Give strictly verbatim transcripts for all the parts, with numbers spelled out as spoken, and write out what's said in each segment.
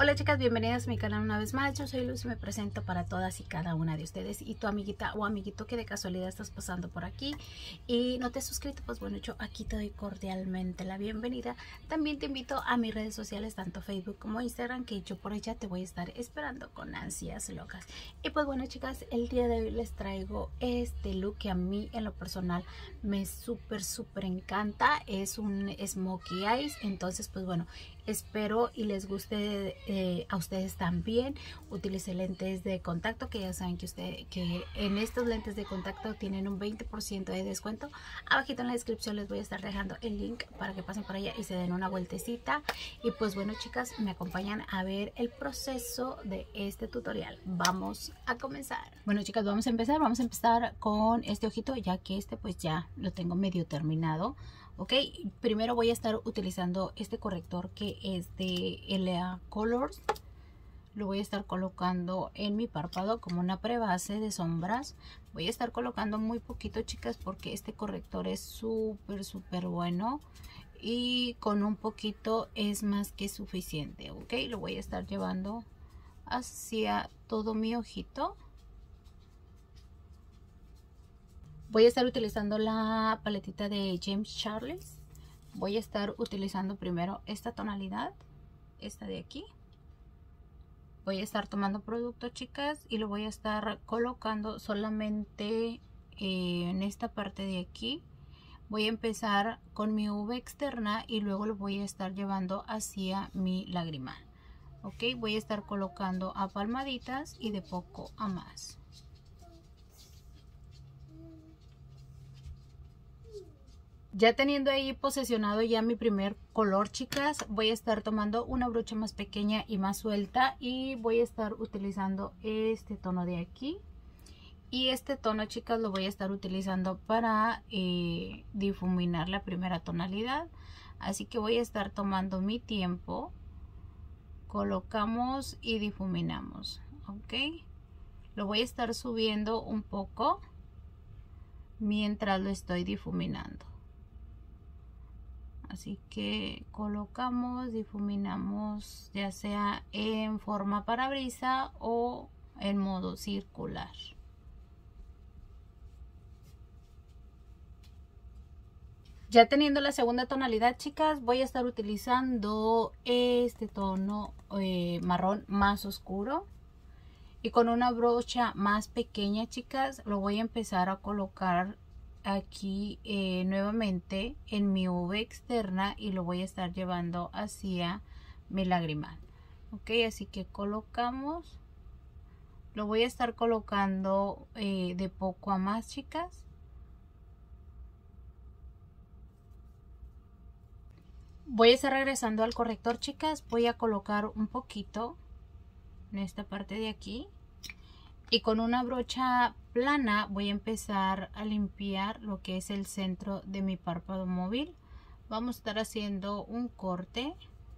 Hola chicas, bienvenidas a mi canal una vez más. Yo soy Luz y me presento para todas y cada una de ustedes. Y tu amiguita o amiguito que de casualidad estás pasando por aquí y no te has suscrito, pues bueno, yo aquí te doy cordialmente la bienvenida. También te invito a mis redes sociales, tanto Facebook como Instagram, que yo por allá te voy a estar esperando con ansias locas. Y pues bueno chicas, el día de hoy les traigo este look que a mí en lo personal me súper súper encanta. Es un smokey eyes, entonces pues bueno, espero y les guste eh, a ustedes también. Utilicé lentes de contacto, que ya saben que, usted, que en estos lentes de contacto tienen un veinte por ciento de descuento. Abajito en la descripción les voy a estar dejando el link para que pasen por allá y se den una vueltecita. Y pues bueno chicas, me acompañan a ver el proceso de este tutorial. Vamos a comenzar. Bueno chicas, vamos a empezar. Vamos a empezar con este ojito, ya que este pues ya lo tengo medio terminado. Ok, primero voy a estar utilizando este corrector que es de L A Colors. Lo voy a estar colocando en mi párpado como una prebase de sombras. Voy a estar colocando muy poquito chicas, porque este corrector es súper súper bueno y con un poquito es más que suficiente. Ok, lo voy a estar llevando hacia todo mi ojito. Voy a estar utilizando la paletita de James Charles. Voy a estar utilizando primero esta tonalidad, esta de aquí. Voy a estar tomando producto chicas y lo voy a estar colocando solamente eh, en esta parte de aquí. Voy a empezar con mi uva externa y luego lo voy a estar llevando hacia mi lagrimal. Ok, voy a estar colocando a palmaditas y de poco a más. Ya teniendo ahí posesionado ya mi primer color chicas, voy a estar tomando una brocha más pequeña y más suelta y voy a estar utilizando este tono de aquí. Y este tono chicas lo voy a estar utilizando para eh, difuminar la primera tonalidad. Así que voy a estar tomando mi tiempo. Colocamos y difuminamos. Ok. Lo voy a estar subiendo un poco mientras lo estoy difuminando. Así que colocamos, difuminamos, ya sea en forma parabrisa o en modo circular. Ya teniendo la segunda tonalidad chicas, voy a estar utilizando este tono eh, marrón más oscuro. Y con una brocha más pequeña chicas, lo voy a empezar a colocar aquí eh, nuevamente en mi uva externa y lo voy a estar llevando hacia mi lagrimal. Ok, así que colocamos, lo voy a estar colocando eh, de poco a más chicas. Voy a estar regresando al corrector chicas. Voy a colocar un poquito en esta parte de aquí y con una brocha plana voy a empezar a limpiar lo que es el centro de mi párpado móvil. Vamos a estar haciendo un corte.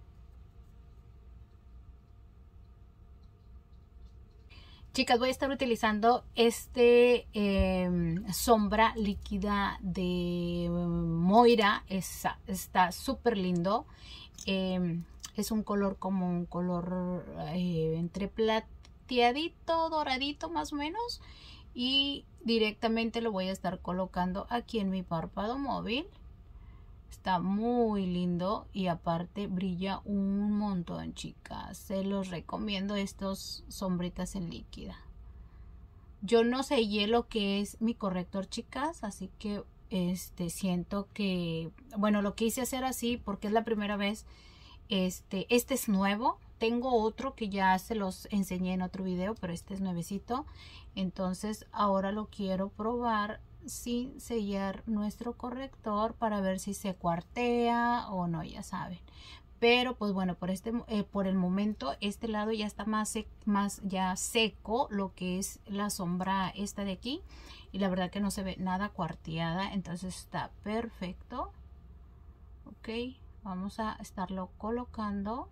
Chicas, voy a estar utilizando este eh, sombra líquida de Moira. Es, está súper lindo. Eh, es un color como un color eh, entre plateadito, doradito más o menos. Y directamente lo voy a estar colocando aquí en mi párpado móvil. Está muy lindo y aparte brilla un montón chicas. Se los recomiendo estos sombritas en líquida. Yo no sellé lo que es mi corrector chicas, así que este siento que bueno, lo quise hacer así porque es la primera vez. Este, este es nuevo. Tengo otro que ya se los enseñé en otro video, pero este es nuevecito. Entonces ahora lo quiero probar sin sellar nuestro corrector para ver si se cuartea o no, ya saben. Pero pues bueno, por este eh, por el momento este lado ya está más, sec, más ya seco, lo que es la sombra esta de aquí. Y la verdad que no se ve nada cuarteada, entonces está perfecto. Ok, vamos a estarlo colocando.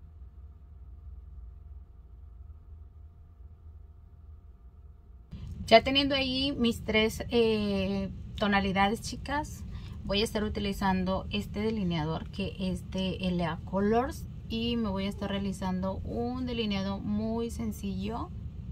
Ya teniendo ahí mis tres eh, tonalidades chicas, voy a estar utilizando este delineador que es de L A Colors y me voy a estar realizando un delineado muy sencillo.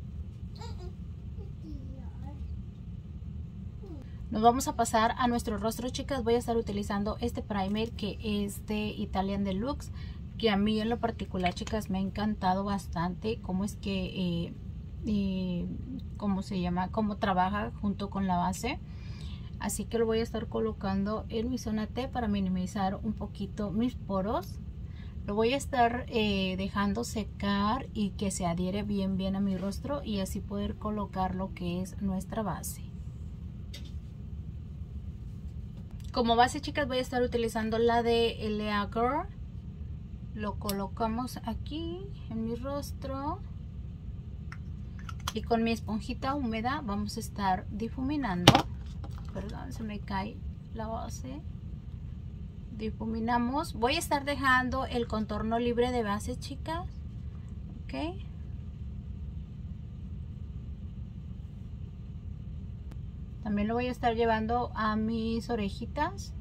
Nos vamos a pasar a nuestro rostro, chicas. Voy a estar utilizando este primer que es de Italian Deluxe, que a mí en lo particular, chicas, me ha encantado bastante cómo es que eh, eh, cómo se llama, cómo trabaja junto con la base. Así que lo voy a estar colocando en mi zona T para minimizar un poquito mis poros. Lo voy a estar eh, dejando secar y que se adhiere bien bien a mi rostro, y así poder colocar lo que es nuestra base. Como base, chicas, voy a estar utilizando la de L A Girl. Lo colocamos aquí en mi rostro y con mi esponjita húmeda vamos a estar difuminando. Perdón, se me cae la base. Difuminamos. Voy a estar dejando el contorno libre de base, chicas. Ok. También lo voy a estar llevando a mis orejitas.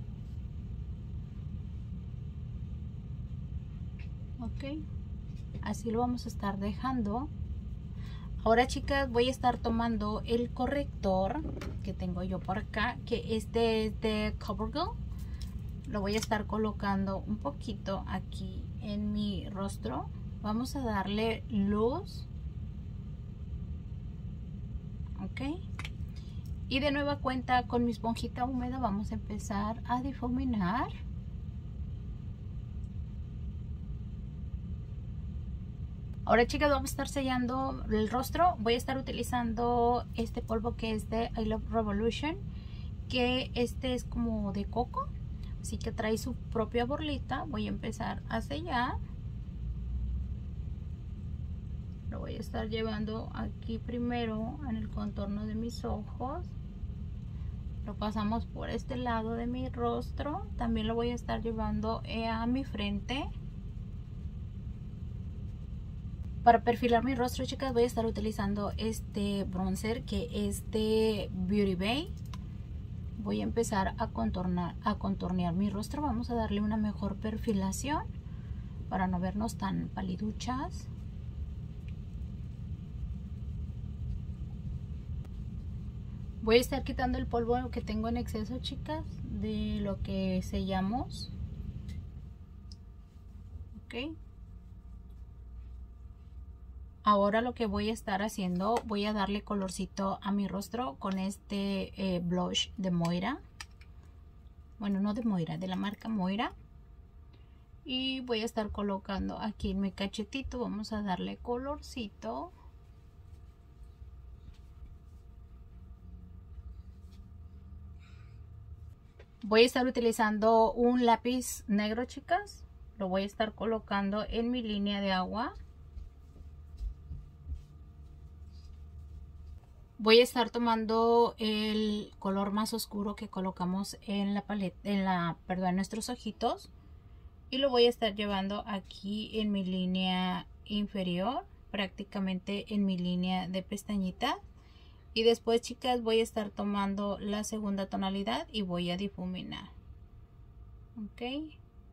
Ok. Así lo vamos a estar dejando. Ahora, chicas, voy a estar tomando el corrector que tengo yo por acá, que este es de CoverGirl. Lo voy a estar colocando un poquito aquí en mi rostro. Vamos a darle luz. Ok. Y de nueva cuenta, con mi esponjita húmeda vamos a empezar a difuminar. Ahora, chicas, vamos a estar sellando el rostro. Voy a estar utilizando este polvo que es de I Love Revolution, que este es como de coco, así que trae su propia borlita. Voy a empezar a sellar. Lo voy a estar llevando aquí primero en el contorno de mis ojos. Lo pasamos por este lado de mi rostro. También lo voy a estar llevando a mi frente. Para perfilar mi rostro, chicas, voy a estar utilizando este bronzer que es de Beauty Bay. Voy a empezar a contornar, a contornear mi rostro. Vamos a darle una mejor perfilación para no vernos tan paliduchas. Voy a estar quitando el polvo que tengo en exceso, chicas, de lo que sellamos. Ok. Ahora lo que voy a estar haciendo, voy a darle colorcito a mi rostro con este eh, blush de Moira. Bueno, no de Moira, de la marca Moira. Y voy a estar colocando aquí en mi cachetito. Vamos a darle colorcito. Voy a estar utilizando un lápiz negro, chicas. Lo voy a estar colocando en mi línea de agua. Voy a estar tomando el color más oscuro que colocamos en la paleta, en la, perdón, en nuestros ojitos, y lo voy a estar llevando aquí en mi línea inferior, prácticamente en mi línea de pestañita. Y después, chicas, voy a estar tomando la segunda tonalidad y voy a difuminar. Ok.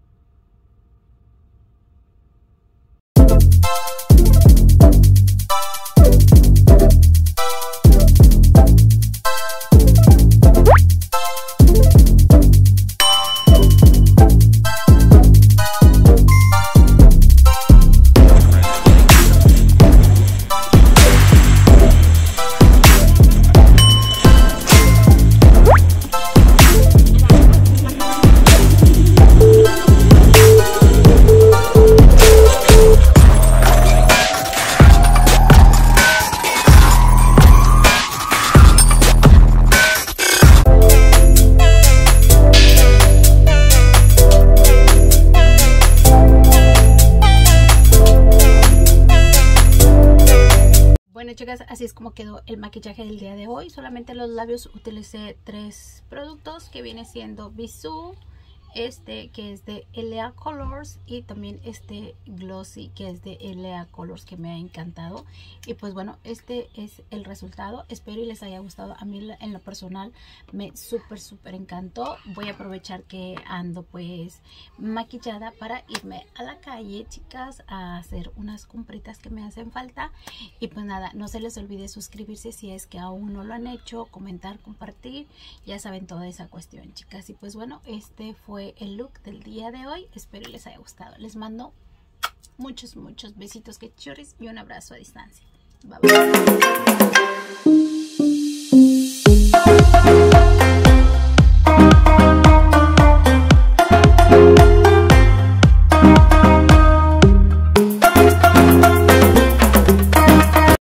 Chicas, así es como quedó el maquillaje del día de hoy. Solamente los labios utilicé tres productos, que viene siendo Bisú, este que es de L A Colors y también este glossy que es de L A Colors, que me ha encantado. Y pues bueno, este es el resultado. Espero y les haya gustado. A mí en lo personal me súper súper encantó. Voy a aprovechar que ando pues maquillada para irme a la calle, chicas, a hacer unas compritas que me hacen falta. Y pues nada, no se les olvide suscribirse si es que aún no lo han hecho, comentar, compartir, ya saben, toda esa cuestión, chicas. Y pues bueno, este fue el look del día de hoy. Espero les haya gustado. Les mando muchos muchos besitos que churris y un abrazo a distancia. Bye bye.